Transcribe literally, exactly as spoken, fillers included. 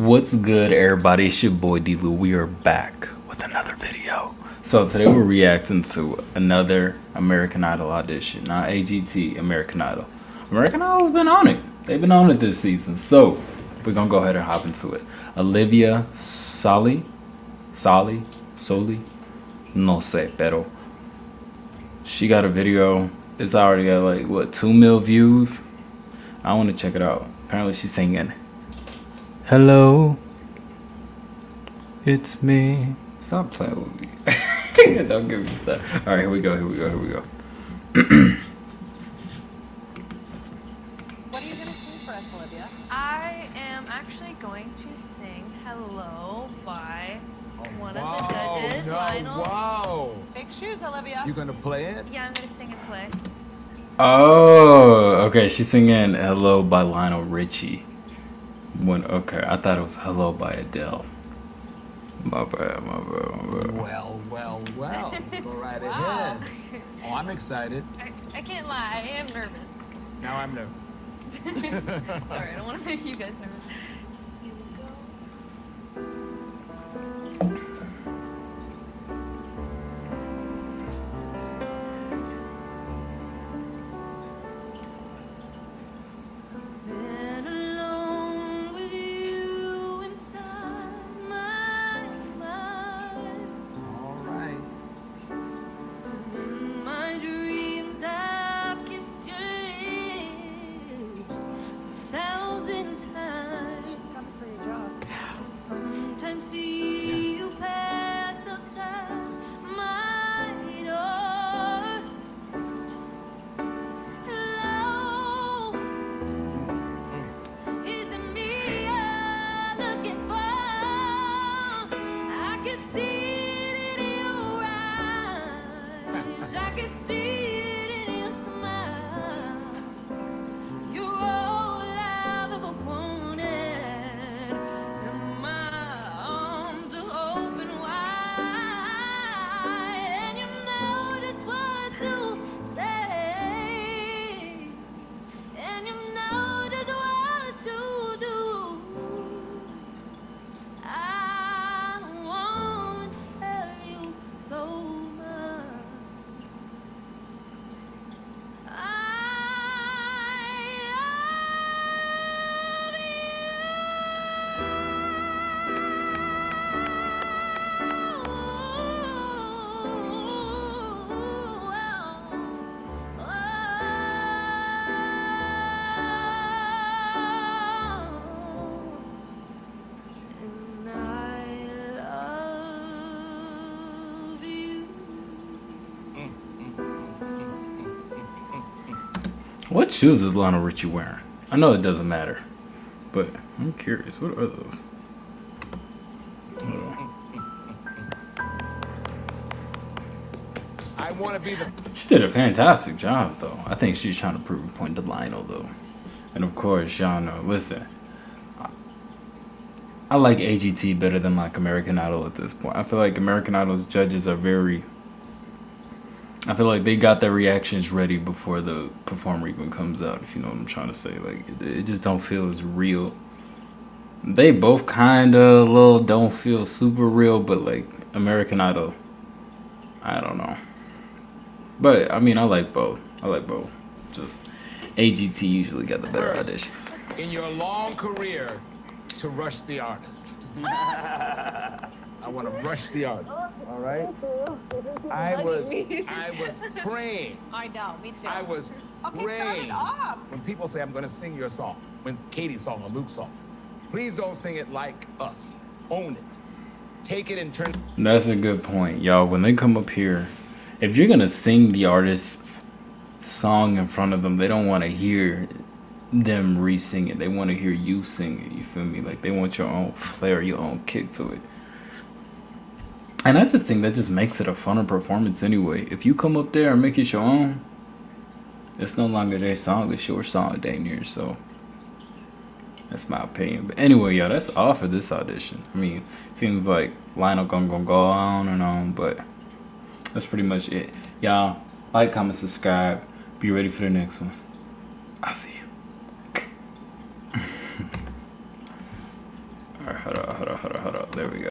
What's good, everybody? It's your boy D Lou. We are back with another video. So today we're reacting to another American Idol audition, not A G T, American Idol. American Idol's been on it. They've been on it this season. So we're gonna go ahead and hop into it. Olivia Soli, Soli, Soli, no sé, pero she got a video. It's already got like what two mil views. I want to check it out. Apparently she's singing "Hello, it's me." Stop playing with me. Don't give me stuff. All right, here we go. Here we go. Here we go. What are you going to sing for us, Olivia? I am actually going to sing "Hello" by one Wow, of the judges, no, Lionel. Wow. Big shoes, Olivia. You gonna play it? Yeah, I'm gonna sing and play. Oh, okay. She's singing "Hello" by Lionel Richie. When okay, I thought it was "Hello" by Adele. My bad, my bad, my bad. Well, well, well. Go right Wow. ahead. Oh, I'm excited. I, I can't lie, I am nervous. Now I'm nervous. Sorry, I don't want to make you guys nervous. Here we go. Been alone with you inside my mind. All right. In my dreams, I've kissed your lips a thousand times. She's coming for your job. I sometimes see you pass outside my door. Hello, is it me you're looking for? I can see it in your eyes. I can see it in your smile. You're all I've ever wanted, and my arms are open wide, and you know just what to say, and you know just what to do. I want to tell you so much. What shoes is Lionel Richie wearing? I know it doesn't matter, but I'm curious. What are those? Oh. I want to be the. She did a fantastic job, though. I think she's trying to prove a point to Lionel, though. And of course, y'all know. Listen, I, I like A G T better than like American Idol at this point. I feel like American Idol's judges are very. I feel like they got their reactions ready before the performer even comes out, if you know what I'm trying to say. Like, it, it just don't feel as real. They both kind of little don't feel super real, but like American Idol, I don't know. But I mean, I like both. I like both. Just A G T usually got the better First, auditions. in your long career, to rush the artist. I want to rush the artist. All right. I was, I was praying. I know, me too. I was Okay, start praying. it off. When people say I'm going to sing your song, when Katie's song or Luke's song, please don't sing it like us. Own it. Take it and turn. That's a good point, y'all. When they come up here, if you're gonna sing the artist's song in front of them, they don't want to hear them re-sing it. They want to hear you sing it. You feel me? Like they want your own flair, your own kick to it. And I just think that just makes it a funner performance anyway. If you come up there and make it your own, it's no longer their song, it's your song, dang near. So that's my opinion. But anyway, y'all, that's all for this audition. I mean, it seems like Lionel gonna, gonna go on and on, but that's pretty much it. Y'all, like, comment, subscribe. Be ready for the next one. I'll see you. Alright, hold up, hold up, hold up, hold up. There we go.